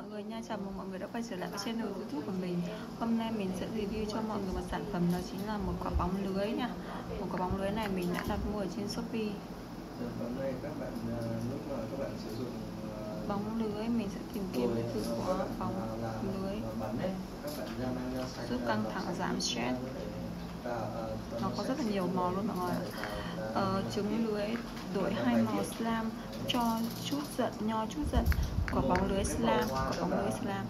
người nha, chào mừng mọi người đã quay trở lại với channel YouTube của mình. Hôm nay mình sẽ review cho mọi người một sản phẩm, đó chính là một quả bóng lưới nha. Một quả bóng lưới này mình đã đặt mua ở trên Shopee. Sản phẩm này các bạn lúc mà các bạn sử dụng bóng lưới, mình sẽ tìm kiếm từ khóa bóng lưới giúp căng thẳng, giảm stress. Nó có rất là nhiều màu luôn mọi người. Trứng lưới đổi 2 màu slam cho chút giận, nho chút giận. Quả bóng lưới slam, quả bóng lưới slam.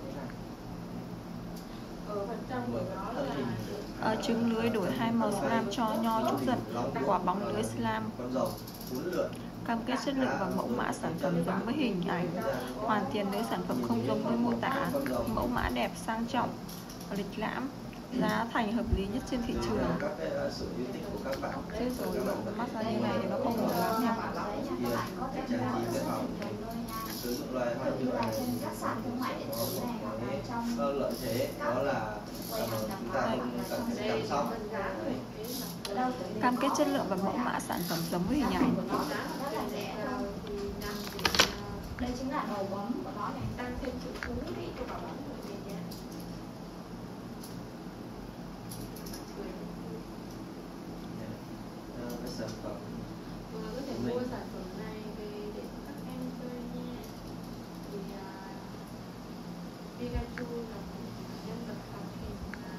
Trứng lưới đổi 2 màu slam cho nho chút giận. Quả bóng lưới slam. Cam kết chất lượng và mẫu mã sản phẩm giống với hình ảnh. Hoàn tiền nếu sản phẩm không giống với mô tả. Mẫu mã đẹp, sang trọng, lịch lãm. Giá thành hợp lý nhất trên thị trường. Thế rồi độ massage như này thì nó không nổi lắm nha. Sử dụng loài hoa như này có lợi thế đó là chúng ta không cần phải chăm sóc. Cam kết chất lượng và mẫu mã sản phẩm giống với hình ảnh. Đây chính là đầu bấm của nó này, tăng thêm chữ cú để cho quả bóng của mình nha. Cái sản phẩm Có thể mua sản phẩm này về để các em chơi nha. Thì Pikachu là một nhân vật hoạt hình mà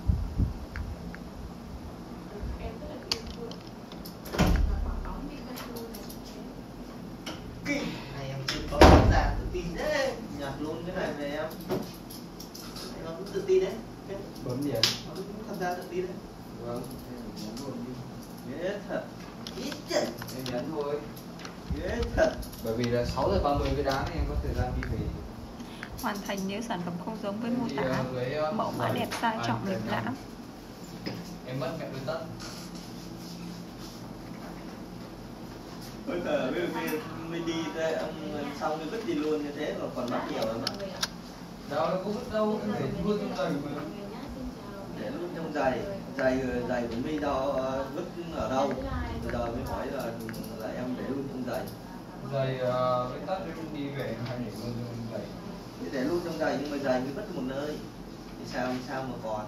các em rất là yêu thương. Và quả bóng Pikachu này kinh này em chưa có tham gia tự tin đấy, nhặt luôn cái này về em cũng tự tin đấy. Bấm gì ạ? Tham gia tự tin đấy. Vâng, em nhấn luôn đi. Ghê thật. Ít chân. Em nhấn thôi. Ghê thật. Bởi vì là 6:30 cái đá này em có thời gian đi về. Hoàn thành nếu sản phẩm không giống với mô tả. Mẫu mã đẹp, sang trọng, lịch lãm. Em mất mẹ đôi tất. Ôi trời, bây giờ mình đi xong mới vứt đi luôn như thế mà còn mất nhiều lắm ạ. Đâu, nó có vứt đâu, em để luôn trong giày mà. Để luôn trong giày của mình đâu vứt ở đâu? Bây giờ mới hỏi là em để luôn trong giày. Giày với tất đi về hay để luôn trong giày? Để luôn trong giày nhưng mà giày mới vứt một nơi. Thì sao mà còn?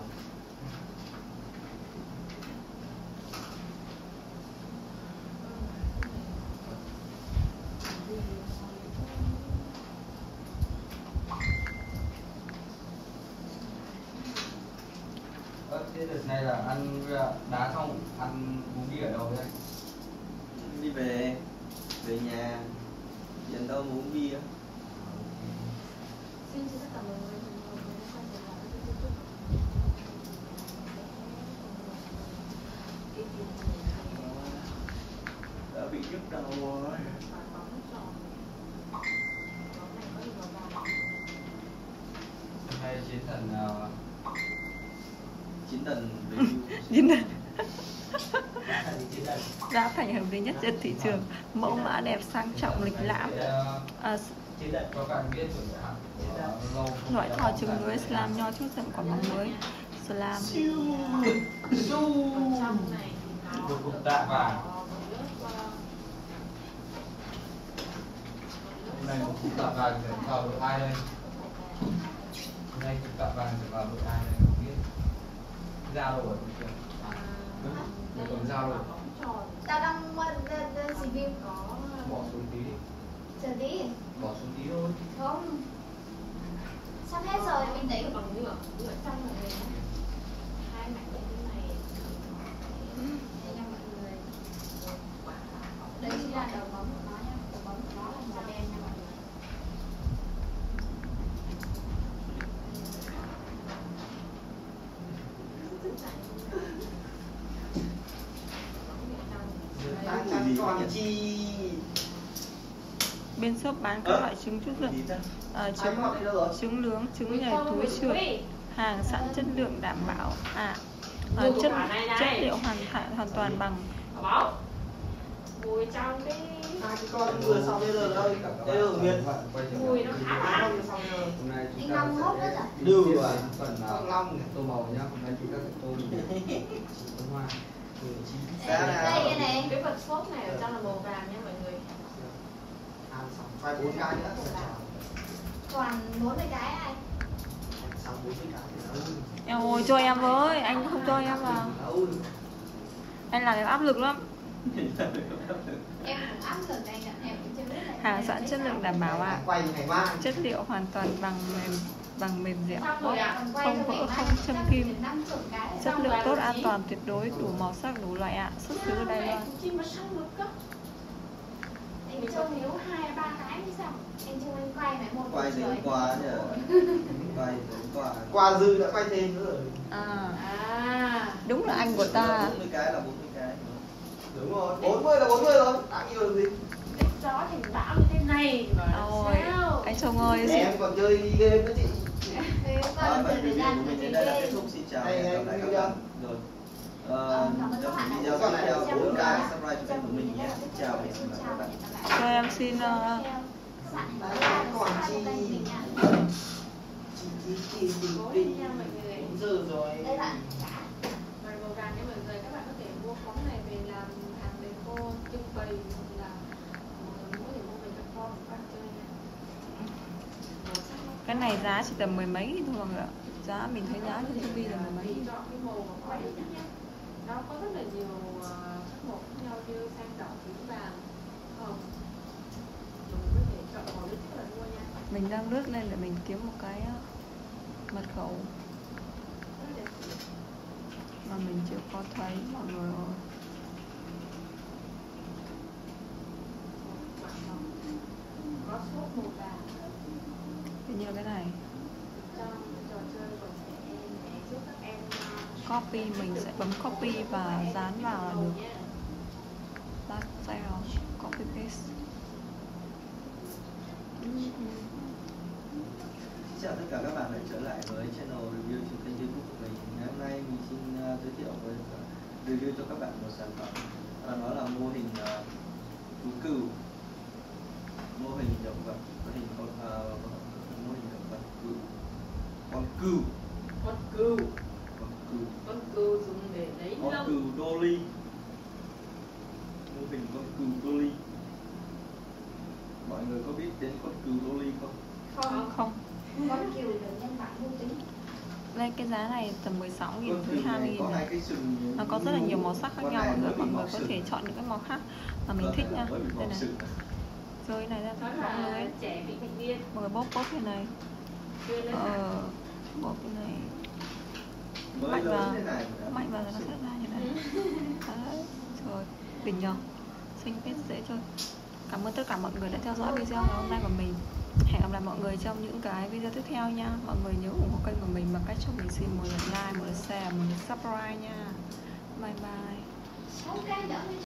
Thế đợt này là ăn đá xong ăn uống bia ở đâu vậy? Đi về nhà, hiện đâu mà uống bia. xin chào tất cả mọi người đã quay trở lại với YouTube. Đã bị nhức đầu rồi. Hay chiến thần Chiến thần. Giá thành hợp lý nhất trên thị trường. Mẫu mã đẹp, sang trọng, lịch lãm. Loại thỏ trứng lưới slam, nho chút giận, quả bóng lưới slam. Một cục tạ vàng. Hôm nay một cục tạ vàng sẽ vào đội ai đây? Hôm nay cục tạ vàng sẽ vào đội ai đây? Không biết. Giao rồi. Mình còn giao rồi. Tao đang review Bỏ xuống tí đi. chờ tí. Bỏ xuống tí thôi. Không. Sắp hết rồi, mình thấy bằng nhựa trong rồi. Hai mảnh như này. Đây nha mọi người. Đây chính là đầu bóng của nó nhá. Đầu bóng của nó là màu đen nha mọi người. Bên shop bán các loại trứng chút giận, trứng nướng, trứng nhảy túi trượt, hàng sẵn chất lượng đảm bảo. Chất liệu hoàn toàn bằng. Mùi trong cái con vừa xong bây giờ đâu? Đây là Nguyệt. mùi nó khá là ăn. Anh Long hốt hết rồi. Đưa à? Phần Long tô màu nhá. Hôm nay chúng ta sẽ tô hoa. Đây này, cái vật sốt này ở trong là màu vàng nha mọi người. Phải 4 cái nữa. còn 40 cái ai? Xong 40 cái thì Em ơi cho em với, anh không cho em vào. Anh làm em áp lực lắm. Em cũng áp lực anh ạ, em cũng chưa biết là Hàng sẵn chất lượng đảm bảo ạ. quay ngày mai. Chất liệu hoàn toàn bằng mềm dẻo, xong rồi ạ, còn quay không cho vỡ, ngày mai không châm kim. 50 cái. Chất lượng tốt, an toàn tuyệt đối, đủ màu sắc, đủ loại ạ. Xuất xứ Đài Loan. Anh trông nếu 2-3 cái thì sao? Anh trông anh quay này một Quay buổi đến trời. qua nhỉ. Quay đến qua dư đã quay thêm nữa rồi. À, Đúng là anh của ta. 40 cái là 40 cái. Đúng rồi, 40 là 40 rồi, đã nhiều gì. gió thì bão như thế này mà Ôi, sao? anh Sông ơi, Em còn chơi game nữa chị. Còn Vậy thời gian của mình đến đây là kết thúc. Xin chào và hẹn gặp lại các bạn. Rồi. Trong video tiếp theo 4K subscribe cho kênh của mình nhé. Xin chào và hẹn gặp lại các bạn. cho em xin Còn chị 4 giờ rồi. đây bạn Màu vàng nha mọi người, các bạn có thể mua phóng này về làm hàng deco trưng bày hoặc là mọi người có thể mua về cho con chơi nha. cái này giá chỉ tầm mười mấy thôi mọi người ạ. Giá mình thấy giá trên TV là mười mấy. Tùy chọn cái màu mà có thích nhé. Nó có rất là nhiều sắc màu khác nhau như xanh, đỏ, tím, vàng, hồng. Mình có thể chọn màu thích là mua nha. Mình đang lướt lên để mình kiếm một cái mật khẩu Rất đẹp. mà mình chưa có thấy mọi người ơi. Có số màu vàng Hình như là cái này. trong trò chơi của trẻ em để giúp các em Copy, mình sẽ bấm copy và dán vào là được. nhé. Back cell, copy paste. Xin chào tất cả các bạn đã trở lại với channel review trên kênh YouTube của mình. Ngày hôm nay mình xin giới thiệu với review cho các bạn một sản phẩm. Đó là mô hình thú cừu, mô hình động vật, mô hình động vật cừu, con cừu, Con cừu, con cừu, con cừu dùng để lấy con lông. cừu Dolly, mô hình con cừu Dolly. Mọi người có biết đến con cừu Dolly không? Không. con cừu được nhân bản vô tính. Đây cái giá này tầm 16.000 Con tới cừu này 20.000 có hai này. cái sừng. Nó có rất là nhiều màu sắc khác Con nhau này mọi người, mới mọi bị người mọc có sừng. thể chọn những cái màu khác mà mình thích nha. Mới bị Đây mọc này, sừng. rơi này ra Đó bóng là lưới. trẻ bị thành niên. Mọi người bóp cái này. Chưa lên hẳn. Bóp cái này. Mới Mạnh lớn vào, thế này mà đã mạnh vào là mọc nó sừng. sẽ ra như này. Đấy, rồi, đỉnh nhờ. Xinh phết, dễ chơi. Cảm ơn tất cả mọi người đã theo dõi video ngày hôm nay của mình. Hẹn gặp lại mọi người trong những cái video tiếp theo nha. Mọi người nhớ ủng hộ kênh của mình bằng cách cho mình xin một lượt like, một lượt share, một lượt subscribe nha. Bye bye. 6 cái đỡ